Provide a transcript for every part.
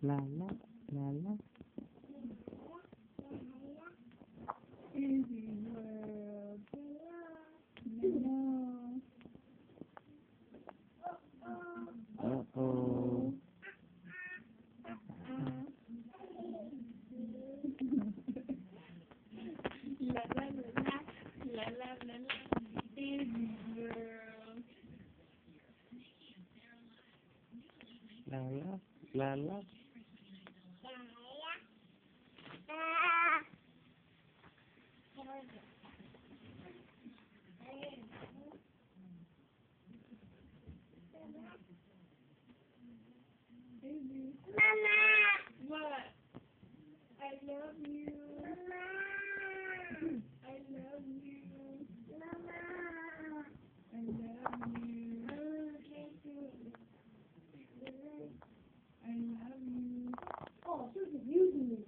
La la la la. Easy world. No. Uh-oh. La la la la. La la la la. Easy world. La la la la. Mama. What? I love you. Mama. I love you. Mama. I love you. I love you. Oh, she's using me.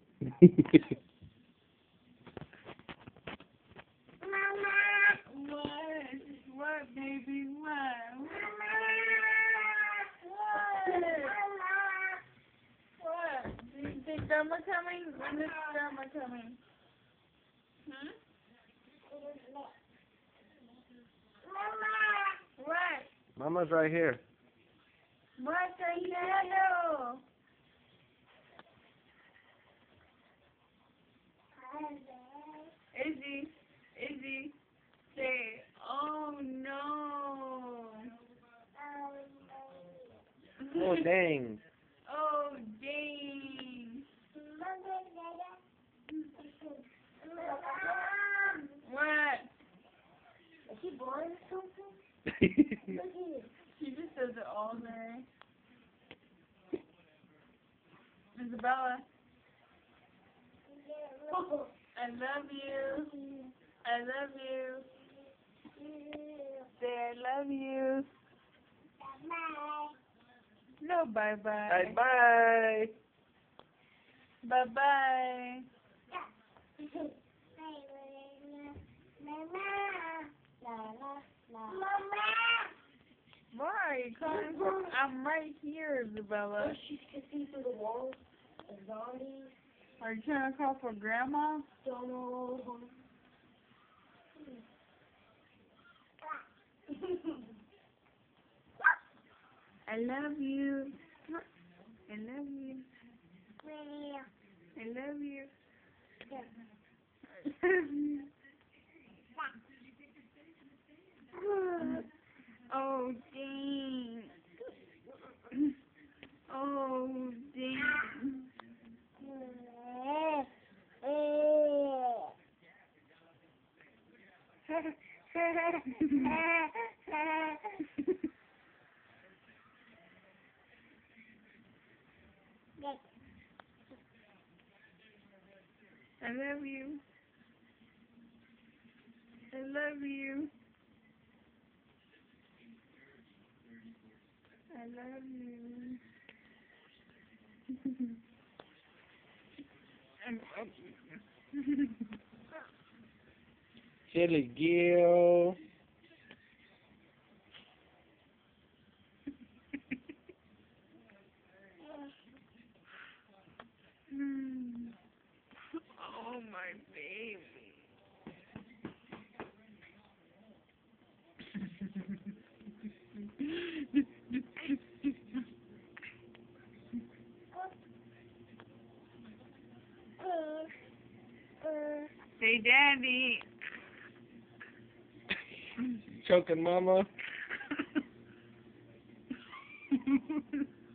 Mama. What? What, baby? What? Mama. What? Do you think Grandma coming? When is Grandma coming? Hmm? Mama. What? Mama's right here. What's a shadow? Izzy, say, oh no. Oh, dang. Oh, dang. What? Is she bored or something? She just does it all day. Isabella. I love you. I love you. Say I love you. Bye. No, bye-bye. Bye-bye. Bye-bye. Why are you calling for? I'm right here, Isabella. She can see through the walls. A zombie. Are you trying to call for Grandma? Don't know. I love you. I love you. I love you. I love you. Oh, dang. Oh, dang. I love you. I love you. I love you. Chili Gill. Oh, my baby. Say, Daddy. Choking Mama.